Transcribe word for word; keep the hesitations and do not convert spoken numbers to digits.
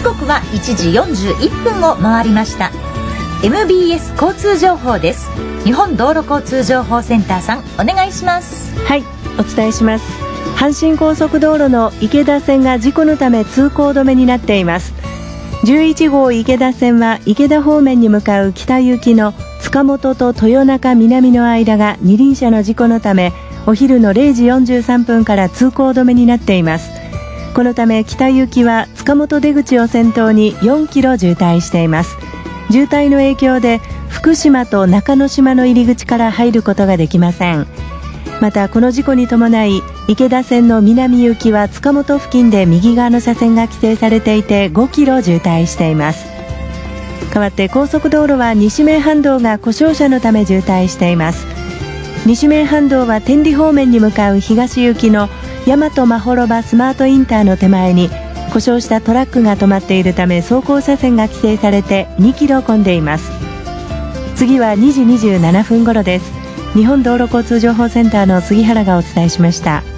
刻はいちじよんじゅういっぷんを回りました。 エムビーエス 交通情報です。日本道路交通情報センターさん、お願いします。 はい、お伝えします。阪神高速道路の池田線が事故のため通行止めになっています。じゅういちごう池田線は池田方面に向かう北行きの塚本と豊中南の間が二輪車の事故のためお昼のれいじよんじゅうさんぷんから通行止めになっています。このため北行きは塚本出口を先頭によんキロ渋滞しています。渋滞の影響で福島と中之島の入り口から入ることができません。またこの事故に伴い池田線の南行きは塚本付近で右側の車線が規制されていてごキロ渋滞しています。代わって高速道路は西名阪道が故障車のため渋滞しています。西名阪道は天理方面に向かう東行きの大和真幌場スマートインターの手前に故障したトラックが止まっているため走行車線が規制されてにキロ混んでいます。次はにじにじゅうななふん頃です。日本道路交通情報センターの杉原がお伝えしました。